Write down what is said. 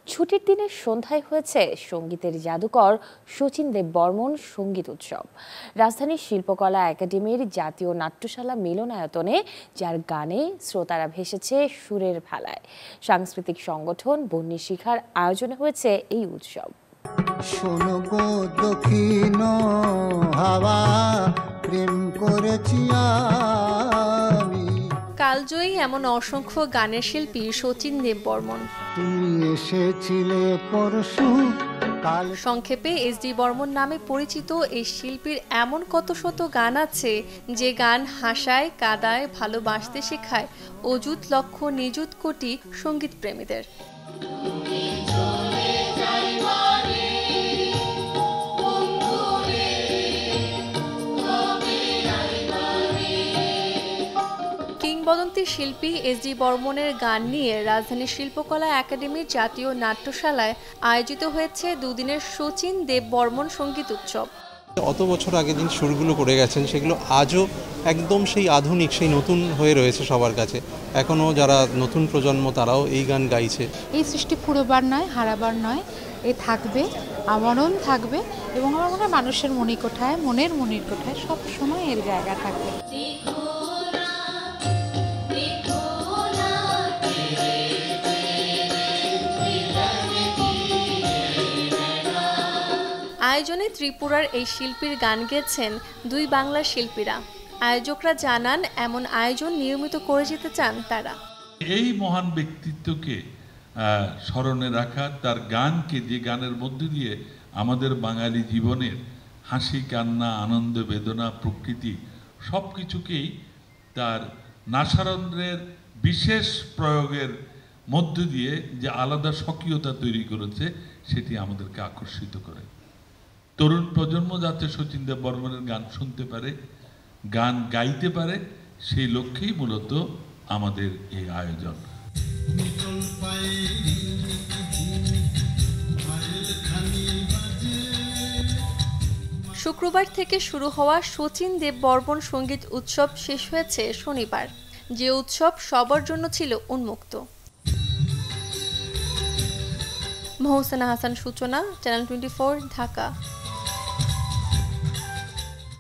ছুটির দিনের সন্ধ্যায় হয়েছে সঙ্গীতের জাদুকর শচীন দেব বর্মন সঙ্গীত উৎসব। রাজধানীর শিল্পকলা একাডেমির জাতীয় নাট্যশালা মিলনায়তনে, যার গানে শ্রোতারা ভেসেছে সুরের ভেলায়। সাংস্কৃতিক সংগঠন বন্যী শিখার আয়োজনে হয়েছে এই উৎসব। শোনো গো দক্ষিণ হাওয়া, প্রেম করেছি আমি। কালজয়ী এমন অসংখ্য গানের শিল্পী শচীন দেব বর্মন। তুমি এসেছিলে পরশু। সংক্ষেপে এসডি বর্মন নামে পরিচিত এই শিল্পীর এমন কত শত গান আছে যে গান হাসায়, কাঁদায়, ভালোবাসতে শেখায় অযুত লক্ষ নিযুত কোটি সঙ্গীত প্রেমীদের। কিংবদন্তি শিল্পী এসডি বর্মনের গান নিয়ে রাজধানীর শিল্পকলা একাডেমির জাতীয় নাট্যশালায় আয়োজিত হয়েছে দুদিনের শচীন দেব বর্মন সঙ্গীত উৎসব। অত বছর আগে দিন সুরগুলো করে গেছেন, সেগুলো আজও একদম সেই আধুনিক, সেই নতুন হয়ে রয়েছে সবার কাছে। এখনও যারা নতুন প্রজন্ম তারাও এই গান গাইছে। এই সৃষ্টি ফুরোবার নয়, হারাবার নয়, এ থাকবে, আমরণ থাকবে এবং আমার মনে হয় মানুষের মণিকোঠায়, মনের মণিকোঠায় সব সময় এর জায়গা থাকবে। আয়োজনে ত্রিপুরার এই শিল্পীর গান গেয়েছেন দুই বাংলার শিল্পীরা। আয়োজকরা জানান, এমন আয়োজন নিয়মিত করে যেতে চান তারা। এই মহান ব্যক্তিত্বকে স্মরণে রাখা, তার গানকে, যে গানের মধ্যে দিয়ে আমাদের বাঙালি জীবনের হাসি, কান্না, আনন্দ, বেদনা, প্রকৃতি সব কিছুকেই তার নাসারন্ধ্রের বিশেষ প্রয়োগের মধ্য দিয়ে যে আলাদা স্বকীয়তা তৈরি করেছে, সেটি আমাদেরকে আকর্ষিত করে। তরুণ প্রজন্ম যাতে শচীন দেব বর্মনের গান শুনতে পারে, গান গাইতে পারে, সেই লক্ষ্যেই মূলত আমাদের এই আয়োজন। শুক্রবার থেকে শুরু হওয়া শচীন দেব বর্মন সঙ্গীত উৎসব শেষ হয়েছে শনিবার, যে উৎসব সবার জন্য ছিল উন্মুক্ত। মহসিনা হাসান সূচনা, চ্যানেল 24, ঢাকা।